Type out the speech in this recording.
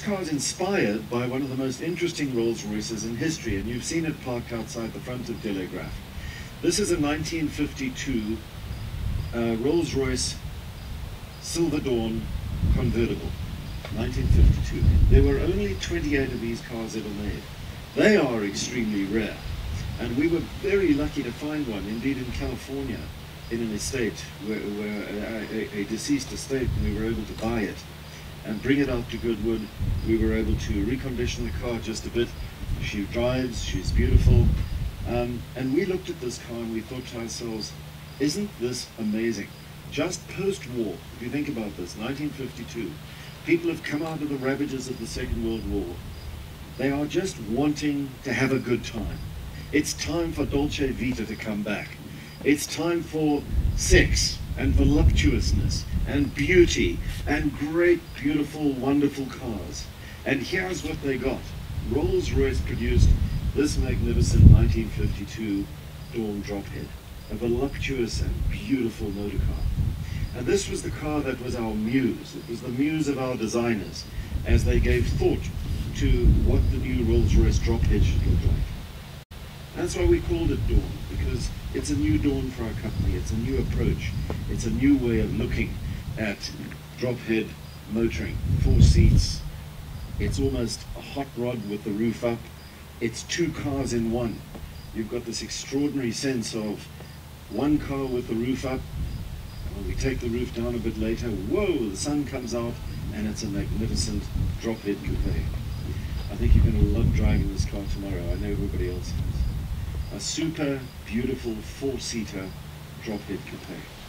car is inspired by one of the most interesting Rolls-Royces in history, and you've seen it parked outside the front of deHavilland. This is a 1952 Rolls-Royce Silver Dawn convertible, 1952. There were only 28 of these cars ever made. They are extremely rare, and we were very lucky to find one, indeed in California, in an estate, where a deceased estate, and we were able to buy it and bring it out to Goodwood. We were able to recondition the car just a bit. She drives, she's beautiful. And we looked at this car and we thought to ourselves, isn't this amazing? Just post-war, if you think about this, 1952, people have come out of the ravages of the Second World War. They are just wanting to have a good time. It's time for Dolce Vita to come back. It's time for sex and voluptuousness and beauty and great, beautiful, wonderful cars. And here's what they got. Rolls-Royce produced this magnificent 1952 Dawn drophead, a voluptuous and beautiful motor car. And this was the car that was our muse. It was the muse of our designers as they gave thought to what the new Rolls-Royce drophead should look like. That's why we called it Dawn, because it's a new dawn for our company. It's a new approach. It's a new way of looking at drophead motoring. 4 seats. It's almost a hot rod with the roof up. It's 2 cars in one. You've got this extraordinary sense of one car with the roof up. When we take the roof down a bit later, whoa, the sun comes out, and it's a magnificent drophead coupe. I think you're going to love driving this car tomorrow. I know everybody else is. A super beautiful 4-seater drophead coupe.